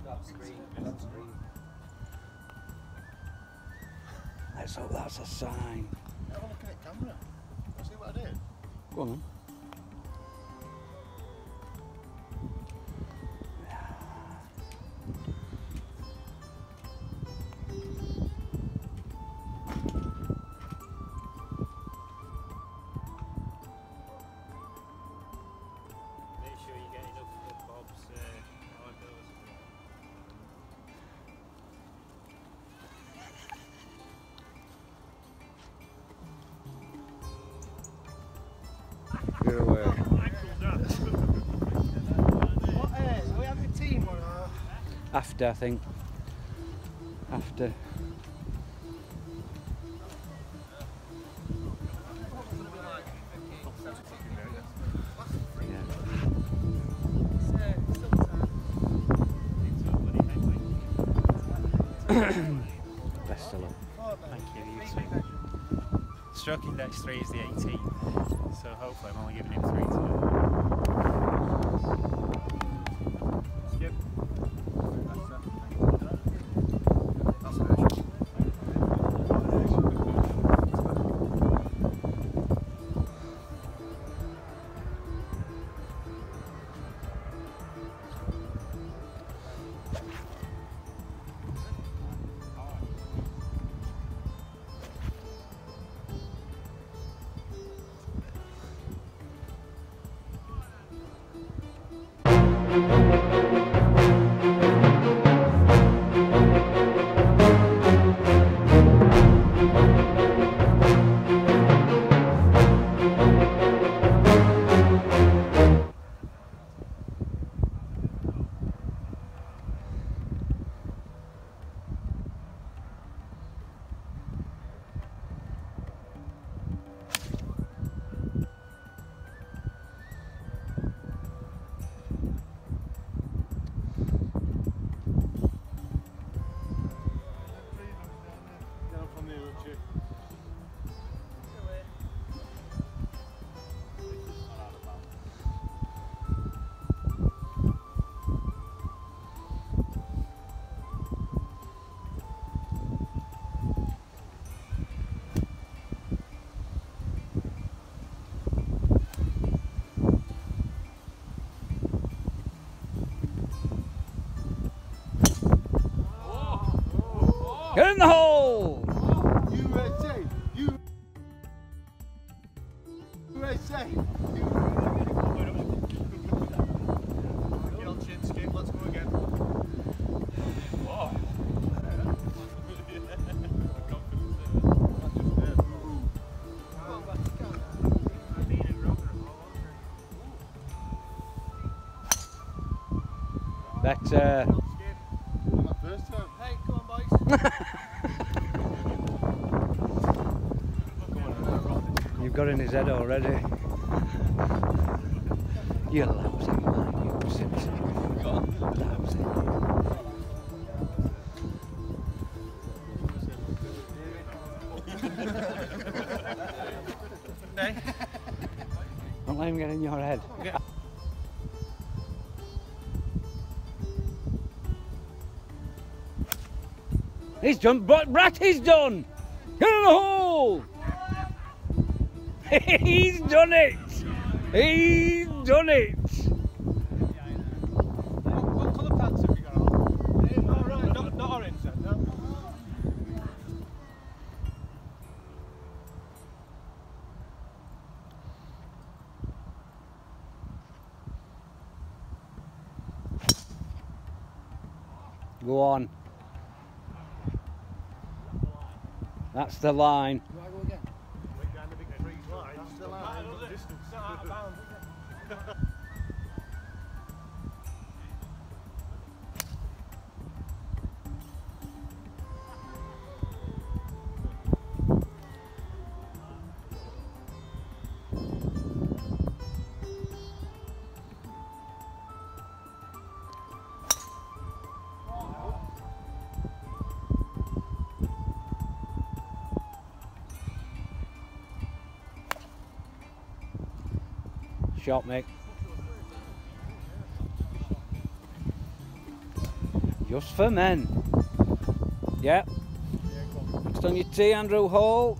Let's hope that's a sign. Have a look at the camera. See what I did? Go on then. You're away. What, are we having a team or After, I think. After. Best of luck. Thank you, you too. Stroke index 3 is the 18th, so hopefully I'm only giving him 3 today. Skip. Get in the hole! USA! USA! Get on chin, Skip, let's go again. Whoa! Better. First time. Hey, come on, boys. You've got in his head already. You lousy man, you Simpson. Lousy. Don't let him get in your head. He's done, Bratt, he's done! Get in the hole! He's done it! He's done it! What colour pants have you got on? Oh, right, not orange then, no? Go on. That's the line. Do I go again? Wait down the big trees line. That's the line. Distance. It's not out of bounds, is it? Shot, mate. Just for men. Yeah. Next on your tee, Andrew Hall.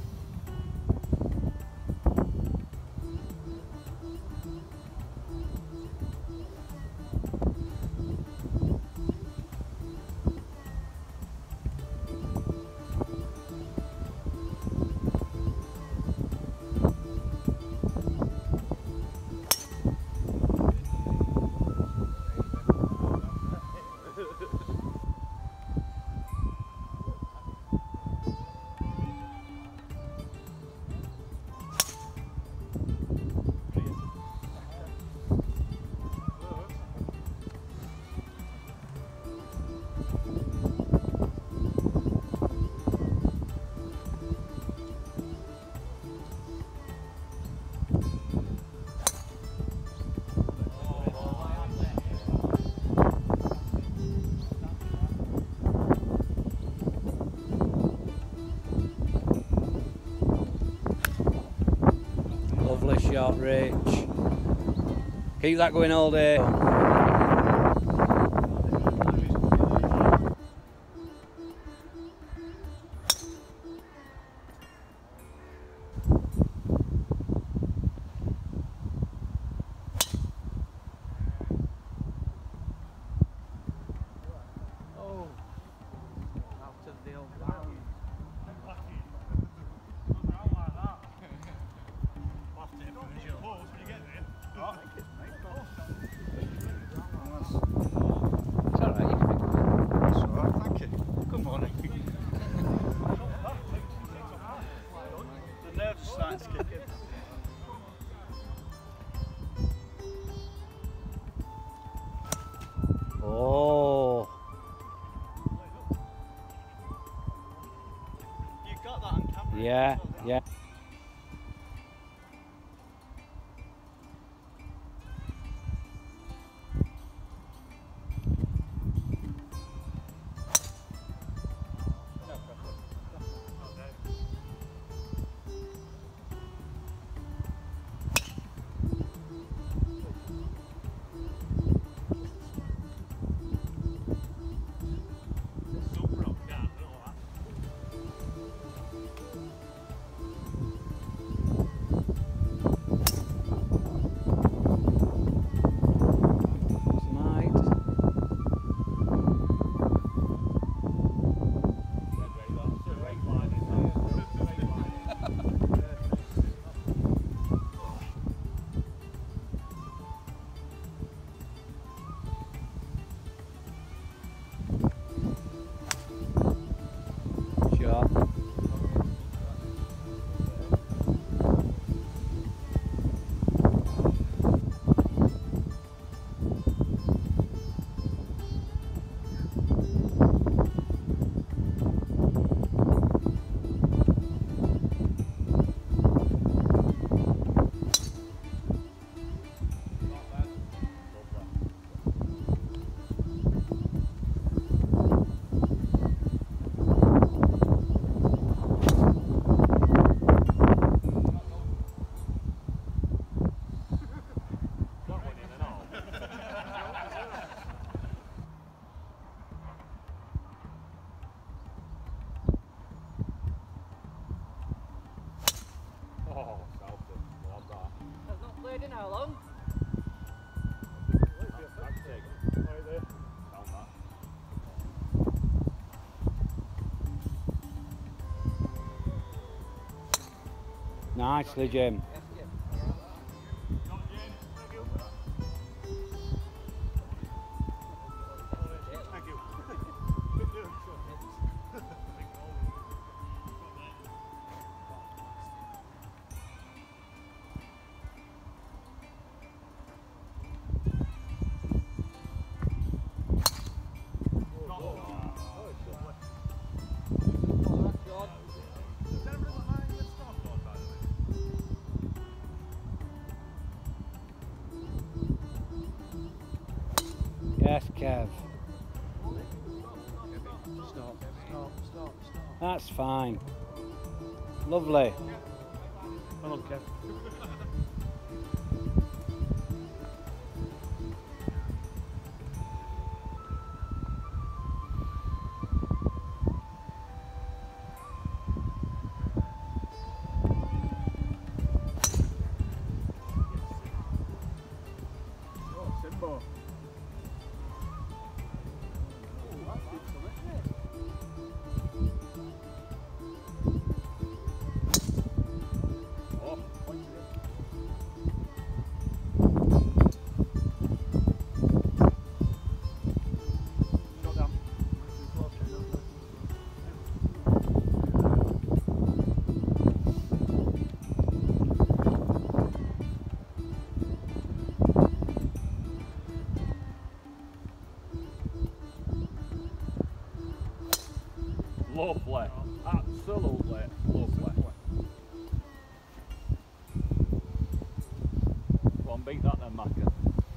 Lovely shot, Rich. Keep that going all day. Oh. You got that on camera? Yeah, yeah. In how long? Nicely, Jim. Yes, Kev. Stop. That's fine. Lovely. Come on, Kev. Lovely. Absolutely lovely. Go on, beat that then, Macca.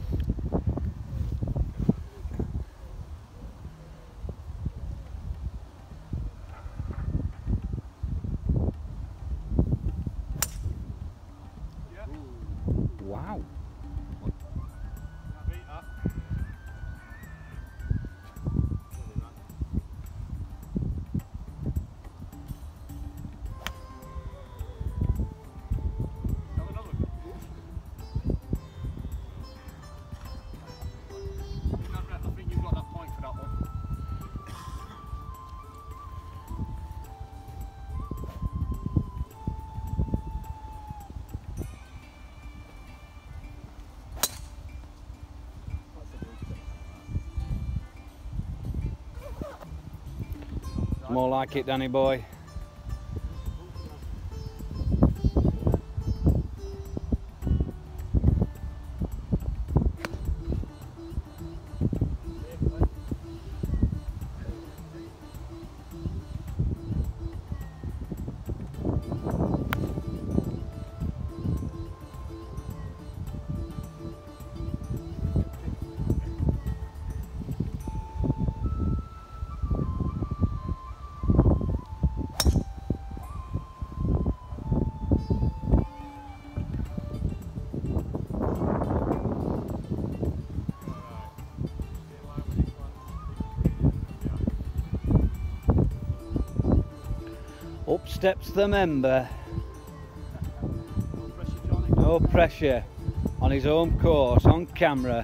Wow. Beat that. I think you've got that point for that one. More like it, Danny boy. Up steps the member. No pressure, Johnny. No pressure. On his home course, on camera.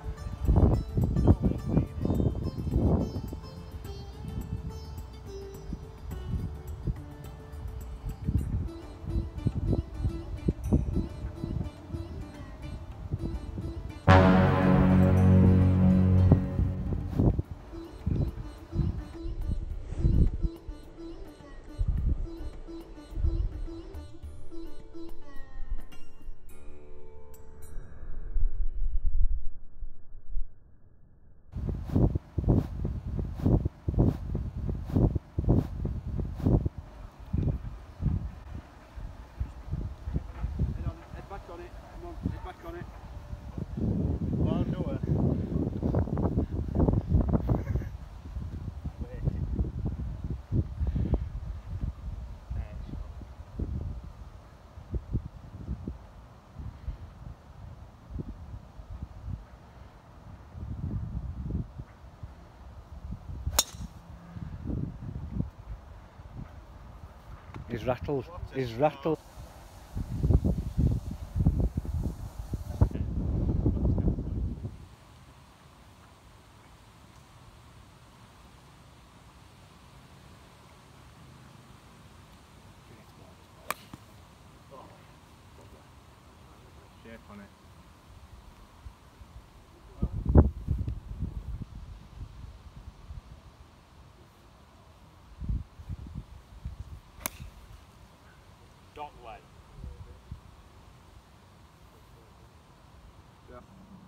Head back on it. Come on, head back on it. Well, do it. He's rattled. He's rattled. Shape on it. Dot leg. Yeah.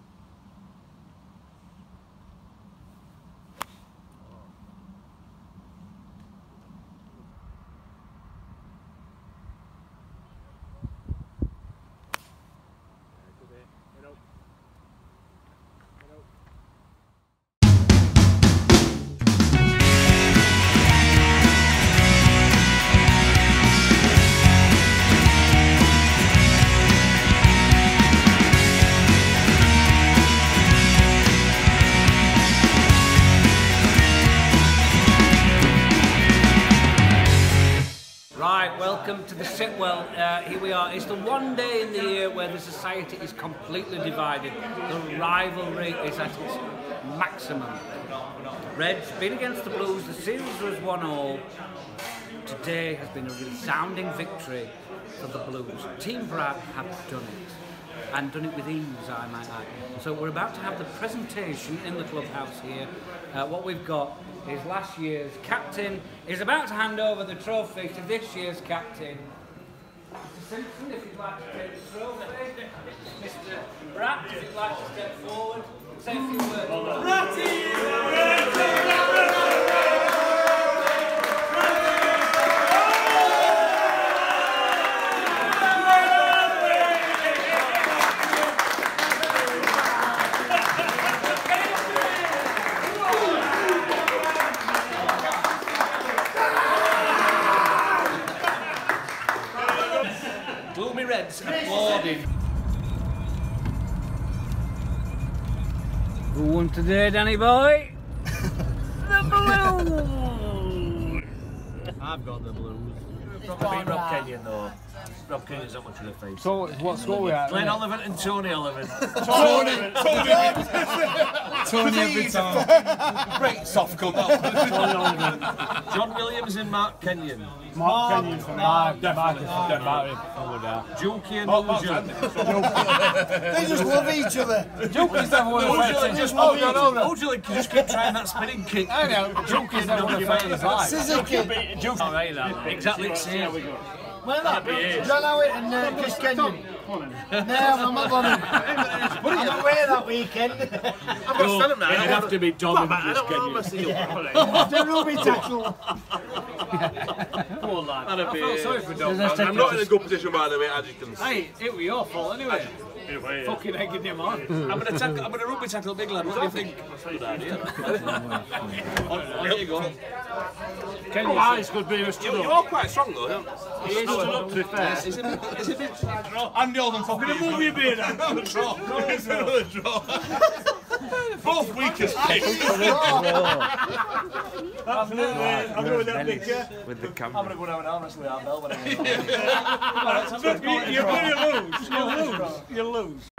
Right, welcome to the Sitwell. Here we are. It's the one day in the year where the society is completely divided. The rivalry is at its maximum. Reds been against the Blues. The series was 1-1. Today has been a resounding victory for the Blues. Team Bratt have done it, and done it with ease, I might add. So we're about to have the presentation in the clubhouse here. What we've got is last year's captain is about to hand over the trophy to this year's captain. Mr. Simpson, if you'd like to take the trophy. Mr. Bratt, if you'd like to step forward, say a few words. Bratty! recording. Who won today, Danny boy? The Blues! I've got the Blues. Probably beat Rob Kenyon though. Rob Kenyon's not much of a face. So, what score we at? Glenn Oliver and Tony Oliver. Tony every time. Great soft come up. John Williams and Mark Kenyon. Mark Kenyon for Mark. Jukey and Uja. They just love each other. Jukey's never won a fight. Uja can just keep trying that spinning kick. I know. Jukey's never won a fight in his life. Scissor kick. Exactly the same. Where that? John Howitt and Chris Kenyon. No, I'm not going. I'm away that weekend. It'd have to be John and Chris Kenyon. The rugby tackle. Poor lad. I feel sorry for Dom. I'm not in a good position, by the way, as you can see. Hey, it was your fault anyway. Fucking egging him on. I'm gonna rugby tackle big lad. What do you think? Good idea. On you go. Kenyon eyes could be a You are quite strong though, aren't you? He is stood up, to be fair. Is it bit? Andy Oldham fucking move your beard out. Both weakest kicks. I'm going with that picture. With the I'm camera. gonna go down and arm wrestle with our bell when I You lose. You lose.